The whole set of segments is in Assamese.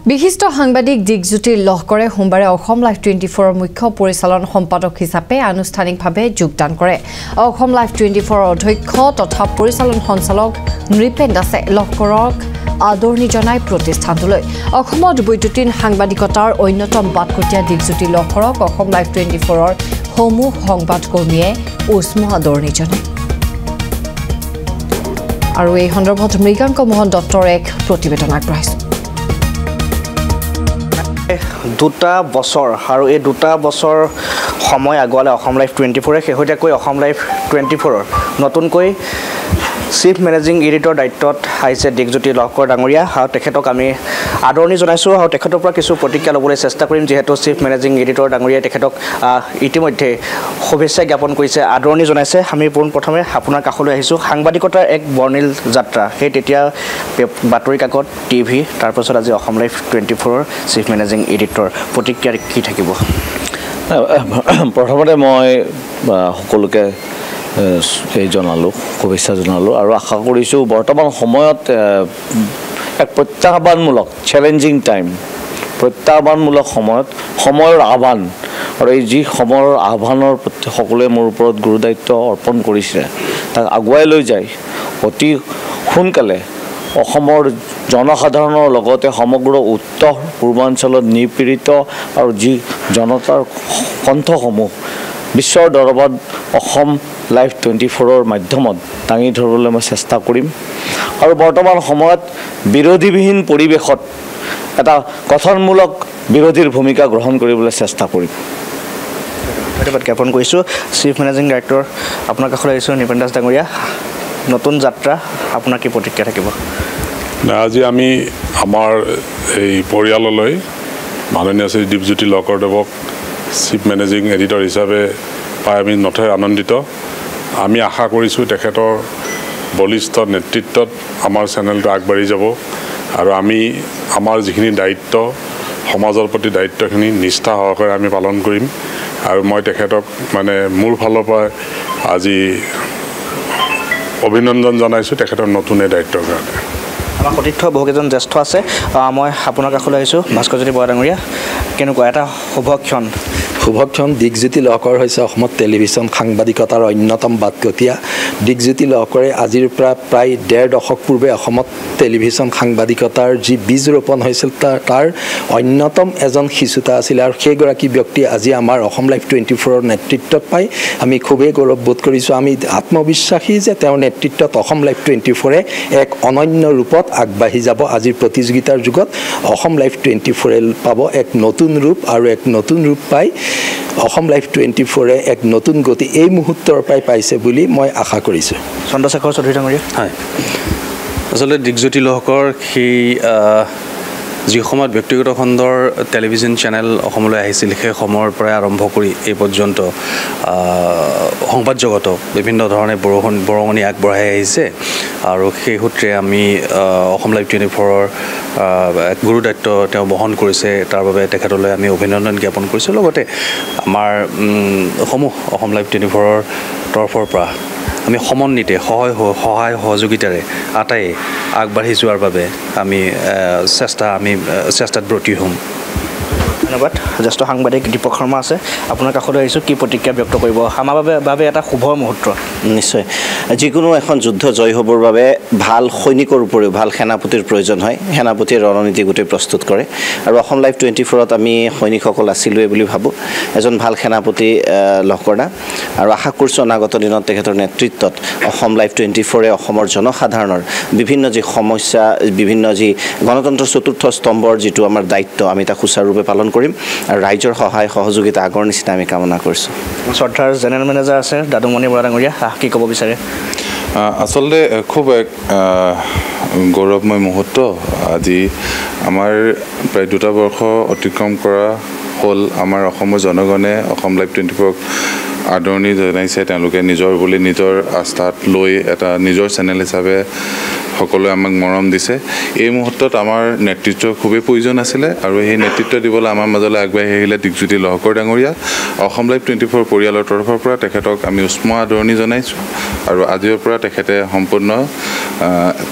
বিশিষ্ট সাংবাদিক দিগজ্যোতি লহকৰে সোমবাৰে অসম লাইভ 24ৰ মুখ্য পৰিচালন সম্পাদক হিচাপে আনুষ্ঠানিকভাৱে যোগদান কৰে। অসম লাইভ 24ৰ অধ্যক্ষ তথা পৰিচালন সঞ্চালক নৃপেন দাসে লহকৰক আদৰণি জনাই প্ৰতিষ্ঠানটোলৈ। অসমত বৈদ্যুতিন সাংবাদিকতাৰ অন্যতম বাটকটীয়া দিগজ্যোতি লহকৰক অসম লাইভ 24ৰ সমূহ সংবাদকৰ্মীয়ে উষ্ম আদৰণি জনায়। আৰু এই সন্দৰ্ভত মৃগাংক মোহন দত্তৰ এক প্ৰতিবেদন আগবঢ়াইছে। দুটা বছৰ আৰু এই দুটা বছৰ সময় আগুৱালে অসম লাইভ 24ৰে শেহতীয়াকৈ অসম লাইভ 24ৰ নতুনকৈ চিফ মেনেজিং এডিটৰ দায়িত্বত আহিছে দিগজ্যোতি লহকৰ ডাঙৰীয়া আৰু তেখেতক আমি আদৰণি জনাইছোঁ আৰু তেখেতৰ পৰা কিছু প্ৰতিক্ৰিয়া ল'বলৈ চেষ্টা কৰিম যিহেতু চিফ মেনেজিং এডিটৰ ডাঙৰীয়াই তেখেতক ইতিমধ্যে শুভেচ্ছা জ্ঞাপন কৰিছে আদৰণি জনাইছে। আমি পোনপ্ৰথমে আপোনাৰ কাষলৈ আহিছোঁ। সাংবাদিকতাৰ এক বৰ্ণিল যাত্ৰা সেই তেতিয়া বাতৰি কাকত টিভি তাৰপাছত আজি অসম লাইভ 24ৰ চিফ মেনেজিং এডিটৰ প্ৰতিক্ৰিয়া কি থাকিব? প্ৰথমতে মই সকলোকে জনালোঁ শুভেচ্ছা জনালোঁ আৰু আশা কৰিছোঁ বৰ্তমান সময়ত এক প্ৰত্যাহ্বানমূলক চেলেঞ্জিং টাইম প্ৰত্যাহ্বানমূলক সময়ৰ আহ্বান আৰু এই যি সময়ৰ আহ্বানৰ প্ৰতি সকলোৱে মোৰ ওপৰত গুৰুদায়িত্ব অৰ্পণ কৰিছে তাক আগুৱাই লৈ যায় অতি সোনকালে অসমৰ জনসাধাৰণৰ লগতে সমগ্ৰ উত্তৰ পূৰ্বাঞ্চলত নিপীড়িত আৰু যি জনতাৰ কণ্ঠসমূহ বিশ্বৰ দৰবাৰত অসম লাইভ 24ৰ মাধ্যমত দাঙি ধৰিবলৈ মই চেষ্টা কৰিম আৰু বৰ্তমান সময়ত বিৰোধীবিহীন পৰিৱেশত এটা গঠনমূলক বিৰোধীৰ ভূমিকা গ্ৰহণ কৰিবলৈ চেষ্টা কৰিম। ধন্যবাদ জ্ঞাপন কৰিছোঁ। চিফ মেনেজিং ডাইৰেক্টৰ আপোনাৰ কাষলৈ আহিছোঁ নৃপেন দাস ডাঙৰীয়া, নতুন যাত্ৰা আপোনাৰ কি প্ৰতিক্ৰিয়া থাকিব? আজি আমি আমাৰ এই পৰিয়াললৈ মাননীয় শ্ৰী দিগজ্যোতি লহকৰদেৱক চিফ মেনেজিং এডিটৰ হিচাপে পাই আমি নথৈ আনন্দিত। আমি আশা কৰিছোঁ তেখেতৰ বলিষ্ঠ নেতৃত্বত আমাৰ চেনেলটো আগবাঢ়ি যাব আৰু আমি আমাৰ যিখিনি দায়িত্ব সমাজৰ প্ৰতি দায়িত্বখিনি নিষ্ঠা সহকাৰে আমি পালন কৰিম আৰু মই তেখেতক মানে মোৰ ফালৰ পৰা আজি অভিনন্দন জনাইছোঁ তেখেতৰ নতুন এই দায়িত্বৰ কাৰণে। আমাৰ সতীৰ্থ বহুকেইজন জ্যেষ্ঠ আছে। মই আপোনাৰ কাষলৈ আহিছোঁ ভাস্কৰজ্যোতি বৰা ডাঙৰীয়া, কেনেকুৱা এটা শুভক্ষণ? শুভক্ষণ। দিগজ্যোতি লহকৰ হৈছে অসমত টেলিভিশ্যন সাংবাদিকতাৰ অন্যতম বাটকটীয়া। দিগজ্যোতি লহকৰে আজিৰ পৰা প্ৰায় ১.৫ দশক পূৰ্বে অসমত টেলিভিশ্যন সাংবাদিকতাৰ যি বীজ ৰোপণ হৈছিল তাৰ অন্যতম এজন সিচুতা আছিল আৰু সেইগৰাকী ব্যক্তি আজি আমাৰ অসম লাইভ 24ৰ নেতৃত্বত পাই আমি খুবেই গৌৰৱবোধ কৰিছোঁ। আমি আত্মবিশ্বাসী যে তেওঁৰ নেতৃত্বত অসম লাইভ 24ৰে এক অনন্য ৰূপত আগবাঢ়ি যাব। আজিৰ প্ৰতিযোগিতাৰ যুগত অসম লাইভ 24ৰে পাব এক নতুন ৰূপ আৰু এক নতুন ৰূপ পাই অসম লাইভ 24ৰে এক নতুন গতি এই মুহূৰ্তৰ পৰাই পাইছে বুলি মই আশা কৰিছোঁ। চন্দ্ৰশেখৰ চৌধুৰী ডাঙৰীয়া। হয়, আচলতে দিগজ্যোতি লহকৰ সেই যি সময়ত ব্যক্তিগত খণ্ডৰ টেলিভিশ্যন চেনেল অসমলৈ আহিছিল সেই সময়ৰ পৰাই আৰম্ভ কৰি এই পৰ্যন্ত সংবাদ জগতক বিভিন্ন ধৰণে বৰঙণি আগবঢ়াই আহিছে আৰু সেই সূত্ৰে আমি অসম লাইভ 24ৰ গুৰু দায়িত্ব তেওঁ বহন কৰিছে, তাৰ বাবে তেখেতলৈ আমি অভিনন্দন জ্ঞাপন কৰিছোঁ। লগতে আমাৰ অসম লাইভ 24ৰ তৰফৰ পৰা আমি সমন্বিতে সহায় সহযোগিতাৰে আটাই আগবাঢ়ি যোৱাৰ বাবে আমি চেষ্টাত ব্ৰতী হ'ম। ধন্যবাদ। জ্যেষ্ঠ সাংবাদিক দীপক শৰ্মা আছে, আপোনাৰ কাষলৈ আহিছোঁ, কি প্ৰতিক্ৰিয়া ব্যক্ত কৰিব? আমাৰ বাবে এটা শুভ মুহূৰ্ত। নিশ্চয়, যিকোনো এখন যুদ্ধ জয় হ'বৰ বাবে ভাল সৈনিকৰ উপৰিও ভাল সেনাপতিৰ প্ৰয়োজন হয়। সেনাপতিয়ে ৰণনীতি গোটেই প্ৰস্তুত কৰে আৰু অসম লাইভ 24ত আমি সৈনিকসকল আছিলোঁৱে বুলি ভাবোঁ। এজন ভাল সেনাপতি লহকৰদা আৰু আশা কৰিছোঁ অনাগত দিনত তেখেতৰ নেতৃত্বত অসম লাইভ 24ৰে অসমৰ জনসাধাৰণৰ বিভিন্ন যি সমস্যা, বিভিন্ন যি গণতন্ত্ৰৰ চতুৰ্থ স্তম্ভৰ যিটো আমাৰ দায়িত্ব আমি তাক সুচাৰুৰূপে পালন কৰিম আৰু ৰাইজৰ সহায় সহযোগিতা আগৰ নিচিনা আমি কামনা কৰিছোঁ। শ্ৰদ্ধাৰ জেনেৰেল মেনেজাৰ আছে দাদুমণি বৰা ডাঙৰীয়া, কি ক'ব বিচাৰে? আচলতে খুব এক গৌৰৱময় মুহূৰ্ত। আজি আমাৰ প্ৰায় 2 বৰ্ষ অতিক্ৰম কৰা হ'ল। আমাৰ অসমৰ জনগণে অসম লাইভ 24ক আদৰণি জনাইছে। তেওঁলোকে নিজৰ বুলি নিজৰ আস্থাত লৈ এটা নিজৰ চেনেল হিচাপে সকলোৱে আমাক মৰম দিছে। এই মুহূৰ্তত আমাৰ নেতৃত্বৰ খুবেই প্ৰয়োজন আছিলে আৰু সেই নেতৃত্ব দিবলৈ আমাৰ মাজলৈ আগবাঢ়ি আহিলে দিগজ্যোতি লহকৰ ডাঙৰীয়া। অসম লাইভ 24 পৰিয়ালৰ তৰফৰ পৰা তেখেতক আমি উষ্ম আদৰণি জনাইছোঁ আৰু আজিৰ পৰা তেখেতে সম্পূৰ্ণ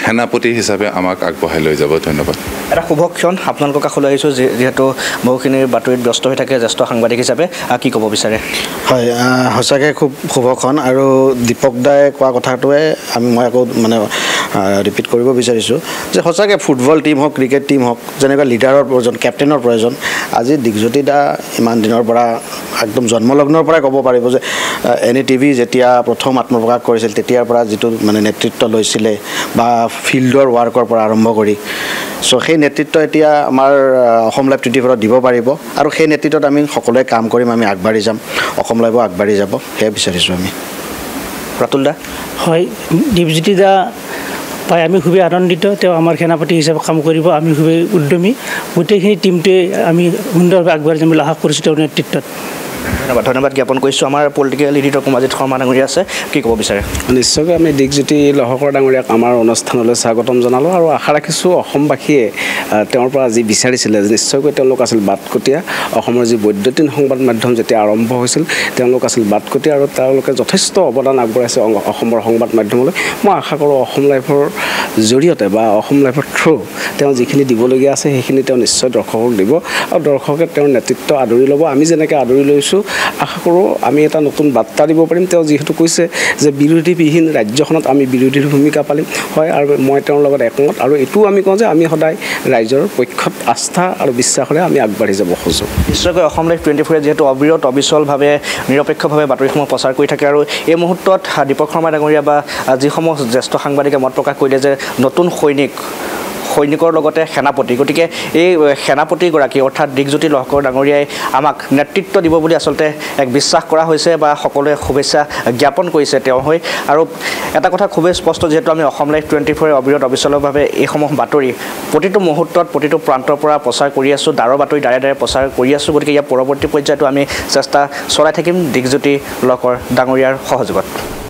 সেনাপতি হিচাপে আমাক আগবঢ়াই লৈ যাব ধন্যবাদ এটা শুভ ক্ষণ আপোনালোকৰ কাষলৈ আহিছোঁ যিহেতু বহুখিনি বাতৰিত ব্যস্ত হৈ থাকে জ্যেষ্ঠ সাংবাদিক হিচাপে কি ক'ব বিচাৰে হয় সঁচাকৈ খুব শুভক্ষণ আৰু দীপক দাই কোৱা কথাটোৱে মই আকৌ মানে ৰিপিট কৰিব বিচাৰিছোঁ যে সঁচাকৈ ফুটবল টীম হওক ক্ৰিকেট টীম হওক যেনেকুৱা লিডাৰৰ প্ৰয়োজন কেপ্টেইনৰ প্ৰয়োজন আজি দিগজ্যোতি দা ইমান দিনৰ পৰা একদম জন্মলগ্নৰ পৰাই ক'ব পাৰিব যে NTV যেতিয়া প্ৰথম আত্মপ্ৰকাশ কৰিছিল তেতিয়াৰ পৰা যিটো মানে নেতৃত্ব লৈছিলে বা ফিল্ডৰ ৱাৰ্কৰ পৰা আৰম্ভ কৰি চ' সেই নেতৃত্ব এতিয়া আমাৰ অসম লাইভ 24 দিব পাৰিব আৰু সেই নেতৃত্বত আমি সকলোৱে কাম কৰিম আমি আগবাঢ়ি যাম অসম লাইভো আগবাঢ়ি যাব সেয়া বিচাৰিছোঁ আমি ৰাতুল দা হয় দীপজ্যোতি দা পাই আমি খুবেই আনন্দিত তেওঁ আমাৰ সেনাপতি হিচাপে কাম কৰিব আমি খুবেই উদ্যমী গোটেইখিনি টীমটোৱে আমি সুন্দৰভাৱে আগবাঢ়ি যাম বুলি আশা কৰিছোঁ তেওঁৰ নেতৃত্বত ধন্যবাদ জ্ঞাপন কৰিছোঁ আমাৰ পলিটিকেল এডিটৰ কুমাজিত শৰ্মা ডাঙৰীয়া আছে কি ক'ব বিচাৰে নিশ্চয়কৈ আমি দিগজ্যোতি লহকৰ ডাঙৰীয়াক আমাৰ অনুষ্ঠানলৈ স্বাগতম জনালোঁ আৰু আশা ৰাখিছোঁ অসমবাসীয়ে তেওঁৰ পৰা যি বিচাৰিছিলে নিশ্চয়কৈ তেওঁলোক আছিল বাটকটীয়া অসমৰ যি বৈদ্যুতিন সংবাদ মাধ্যম যেতিয়া আৰম্ভ হৈছিল তেওঁলোক আছিল বাটকটীয়া আৰু তেওঁলোকে যথেষ্ট অৱদান আগবঢ়াইছে অসমৰ সংবাদ মাধ্যমলৈ মই আশা কৰোঁ অসম লাইভৰ জৰিয়তে বা অসম লাইভৰ থ্ৰু তেওঁ যিখিনি দিবলগীয়া আছে সেইখিনি তেওঁ নিশ্চয় দৰ্শকক দিব আৰু দৰ্শকে তেওঁৰ নেতৃত্ব আদৰি ল'ব আমি যেনেকৈ আদৰি লৈছোঁ আশা কৰোঁ আমি এটা নতুন বাৰ্তা দিব পাৰিম তেওঁ যিহেতু কৈছে যে বিৰোধীবিহীন ৰাজ্যখনত আমি বিৰোধীৰ ভূমিকা পালিম হয় আৰু মই তেওঁৰ লগত একমত আৰু এইটোও আমি কওঁ যে আমি সদায় ৰাইজৰ পক্ষত আস্থা আৰু বিশ্বাসৰে আমি আগবাঢ়ি যাব খোজোঁ নিশ্চয়কৈ অসম লাইভ 24 যিহেতু অবিৰত অবিচলভাৱে নিৰপেক্ষভাৱে বাতৰিসমূহ প্ৰচাৰ কৰি থাকে আৰু এই মুহূৰ্তত দীপক শৰ্মা ডাঙৰীয়া বা যিসমূহ জ্যেষ্ঠ সাংবাদিকে মত প্ৰকাশ কৰিলে যে নতুন সৈনিকৰ লগতে সেনাপতি গতিকে এই সেনাপতিগৰাকী অৰ্থাৎ দিগজ্যোতি লহকৰ ডাঙৰীয়াই আমাক নেতৃত্ব দিব বুলি আচলতে এক বিশ্বাস কৰা হৈছে বা সকলোৱে শুভেচ্ছা জ্ঞাপন কৰিছে তেওঁ হৈ আৰু এটা কথা খুবেই স্পষ্ট যিহেতু আমি অসম লাইভ 24 অবিৰত অবিচলভাৱে এইসমূহ বাতৰি প্ৰতিটো মুহূৰ্তত প্ৰতিটো প্ৰান্তৰ পৰা প্ৰচাৰ কৰি আছোঁ দাৰৰ বাতৰি দাৰে দাৰে প্ৰচাৰ কৰি আছোঁ গতিকে ইয়াৰ পৰৱৰ্তী পৰ্যায়তো আমি চেষ্টা চলাই থাকিম দিগজ্যোতি লহকৰ ডাঙৰীয়াৰ সহযোগত